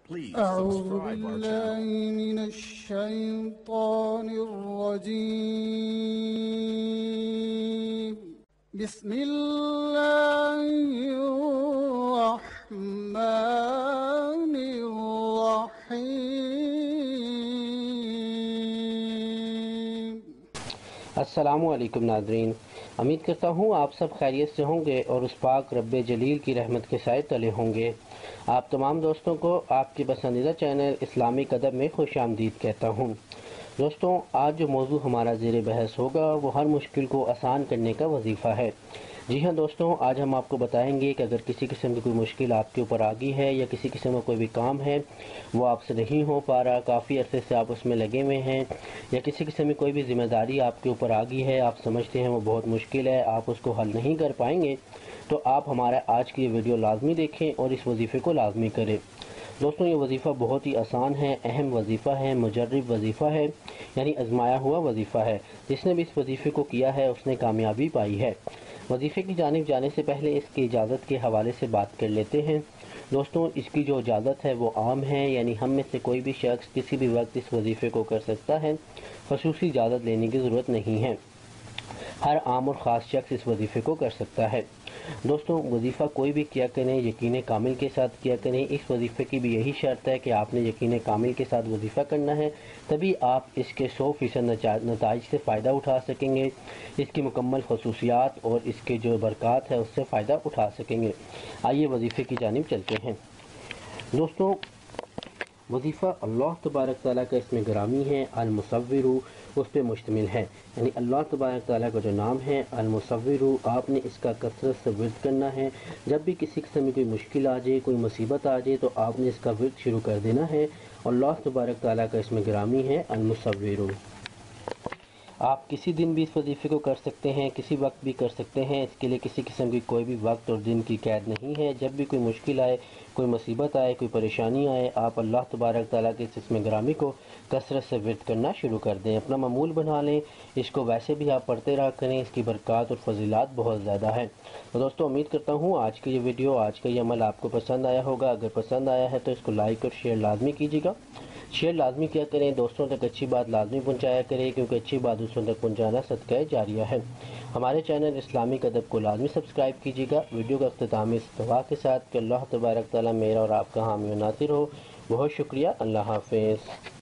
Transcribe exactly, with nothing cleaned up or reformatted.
Please أعوذ subscribe our بالله channel. من الشيطان الرجيم. بسم الله الرحمن الرحيم. السلام علیکم ناظرین، امید کرتا ہوں آپ سب خیریت سے ہوں گے اور اس پاک رب جلیل کی رحمت کے سائے تلے ہوں گے۔ آپ تمام دوستوں کو آپ کے پسندیدہ چینل اسلامک ادب میں خوش آمدید کہتا ہوں۔ دوستوں، آج جو موضوع ہمارا زیر بحث ہوگا وہ ہر مشکل کو آسان کرنے کا وظیفہ ہے۔ جی ہاں دوستوں، آج ہم آپ کو بتائیں گے کہ اگر کسی قسم کی کوئی مشکل آپ کے اوپر آ گئی ہے یا کسی قسم کا کوئی بھی کام ہے وہ آپ سے نہیں ہو پا رہا، کافی عرصے سے آپ اس میں لگے ہوئے ہیں، یا کسی قسم کی کوئی بھی ذمہ داری آپ کے اوپر آ گئی ہے، آپ سمجھتے ہیں وہ بہت مشکل ہے، آپ اس کو حل نہیں کر پائیں گے، تو آپ ہمارا آج کی یہ ویڈیو لازمی دیکھیں اور اس وظیفے کو لازمی کریں۔ دوستوں، یہ وظیفہ بہت ہی آسان ہے، اہم وظیفہ ہے، مجرب وظیفہ ہے، یعنی آزمایا ہوا وظیفہ ہے۔ جس نے بھی اس وظیفے کو کیا ہے اس نے کامیابی پائی ہے۔ وظیفے کی جانب جانے سے پہلے اس کی اجازت کے حوالے سے بات کر لیتے ہیں۔ دوستوں، اس کی جو اجازت ہے وہ عام ہے، یعنی ہم میں سے کوئی بھی شخص کسی بھی وقت اس وظیفے کو کر سکتا ہے، خصوصی اجازت لینے کی ضرورت نہیں ہے۔ ہر عام اور خاص شخص اس وظیفے کو کر سکتا ہے۔ دوستوں، وظیفہ کوئی بھی کیا کریں یقین کامل کے ساتھ کیا کریں۔ اس وظیفے کی بھی یہی شرط ہے کہ آپ نے یقین کامل کے ساتھ وظیفہ کرنا ہے، تبھی آپ اس کے سو فیصد نتائج سے فائدہ اٹھا سکیں گے، اس کی مکمل خصوصیات اور اس کے جو برکات ہے اس سے فائدہ اٹھا سکیں گے۔ آئیے وظیفے کی جانب چلتے ہیں۔ دوستوں، وظیفہ اللہ تبارک تعالیٰ کا اسم گرامی ہے المصور، اس پہ مشتمل ہے، یعنی اللہ تبارک تعالیٰ کا جو نام ہے المصور، آپ نے اس کا کثرت سے ورد کرنا ہے۔ جب بھی کسی قسم کی کوئی مشکل آ جائے، کوئی مصیبت آ جائے، تو آپ نے اس کا ورد شروع کر دینا ہے۔ اللہ تبارک تعالیٰ کا اسم گرامی ہے المصور۔ آپ کسی دن بھی اس وظیفے کو کر سکتے ہیں، کسی وقت بھی کر سکتے ہیں، اس کے لیے کسی قسم کی کوئی بھی وقت اور دن کی قید نہیں ہے۔ جب بھی کوئی مشکل آئے، کوئی مصیبت آئے، کوئی پریشانی آئے، آپ اللہ تبارک تعالیٰ کے اس اسم گرامی کو کثرت سے ورد کرنا شروع کر دیں، اپنا معمول بنا لیں۔ اس کو ویسے بھی آپ پڑھتے رہا کریں، اس کی برکات اور فضیلات بہت زیادہ ہیں۔ تو دوستوں، امید کرتا ہوں آج کی یہ ویڈیو، آج کا یہ عمل آپ کو پسند آیا ہوگا۔ اگر پسند آیا ہے تو اس کو لائک اور شیئر لازمی کیجیے گا۔ شیئر لازمی کیا کریں، دوستوں تک اچھی بات لازمی پہنچایا کریں، کیونکہ اچھی بات دوسروں تک پہنچانا صدقہ جاریہ ہے۔ ہمارے چینل اسلامک ادب کو لازمی سبسکرائب کیجیے گا۔ ویڈیو کا اختتام اس دعا کے ساتھ کہ اللہ تبارک تعالیٰ میرا اور آپ کا حامی و ناصر ہو۔ بہت شکریہ، اللہ حافظ۔